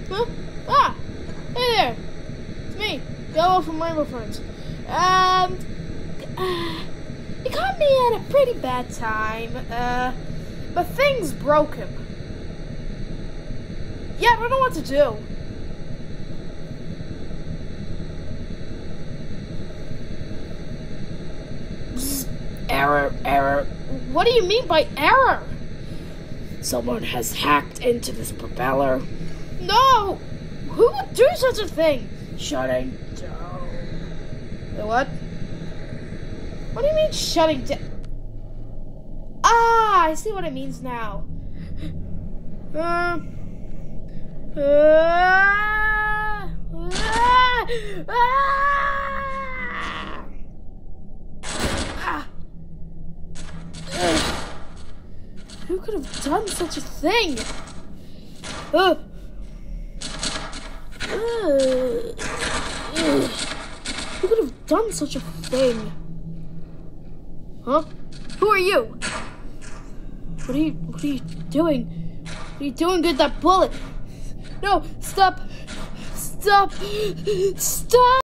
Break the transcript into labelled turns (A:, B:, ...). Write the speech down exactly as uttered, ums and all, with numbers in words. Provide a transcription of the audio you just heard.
A: Huh? Ah! Hey there! It's me, Yellow from Rainbow Friends. Um, uh, you caught me at a pretty bad time. Uh, but things broke him. Yeah, I don't know what to do. Bzz, error, error. What do you mean by error? Someone has hacked into this propeller. No! Who would do such a thing? Shutting down. The what? What do you mean shutting down? Ah, I see what it means now. Uh, uh, ah, ah, ah. Who could have done such a thing? Uh. Uh. Uh. Who could have done such a thing? Huh? Who are you? What are you, what are you doing? What are you doing with that bullet? No, stop! Stop! Stop!